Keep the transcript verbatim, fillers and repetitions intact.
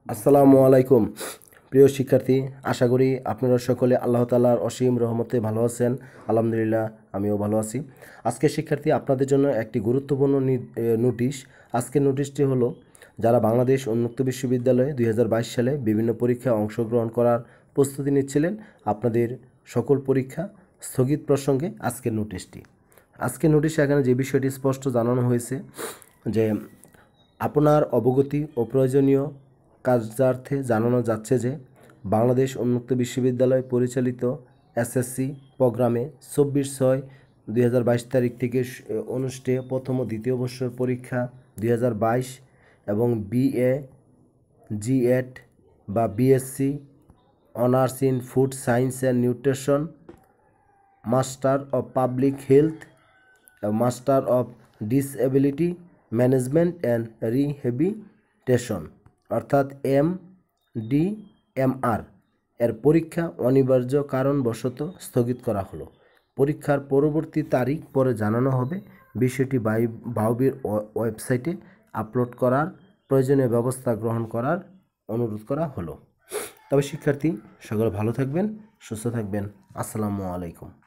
আসসালামু আলাইকুম প্রিয় শিক্ষার্থী, আশা করি আপনারা সকলে আল্লাহ তাআলার অসীম রহমতে ভালো আছেন। আলহামদুলিল্লাহ, আমিও ভালো আছি। আজকে শিক্ষার্থী আপনাদের জন্য একটি গুরুত্বপূর্ণ নোটিশ। আজকের নোটিশটি হলো, যারা বাংলাদেশ উন্মুক্ত বিশ্ববিদ্যালয়ে দুই হাজার বাইশ সালে বিভিন্ন পরীক্ষায় অংশগ্রহণ করার প্রস্তুতি নিচ্ছিলেন, আপনাদের সকল পরীক্ষা স্থগিত প্রসঙ্গে আজকের নোটিশটি। আজকের নোটিশে এখানে যে বিষয়টি স্পষ্ট জানানো হয়েছে যে আপনার অবগতি ও প্রয়োজনীয় কার্যার্থে জানানো যাচ্ছে যে বাংলাদেশ উন্মুক্ত বিশ্ববিদ্যালয় পরিচালিত এসএসসি প্রোগ্রামে চব্বিশ ছয় দুই হাজার বাইশ তারিখ থেকে অনুষ্ঠেয় প্রথম ও দ্বিতীয় বর্ষের পরীক্ষা দুই হাজার বাইশ এবং বিএ জিএড বা BSc honours in food science and nutrition, master of public health, master of disability management and rehabilitation অর্থাৎ এম ডি এম আর এর পরীক্ষা অনিবার্য কারণবশত স্থগিত করা হলো। পরীক্ষার পরবর্তী তারিখ পরে জানানো হবে। বিষয়টি বাউবির ওয়েবসাইটে আপলোড করার প্রয়োজনীয় ব্যবস্থা গ্রহণ করার অনুরোধ করা হলো। তবে শিক্ষার্থী সকলে ভালো থাকবেন, সুস্থ থাকবেন। আসসালামু আলাইকুম।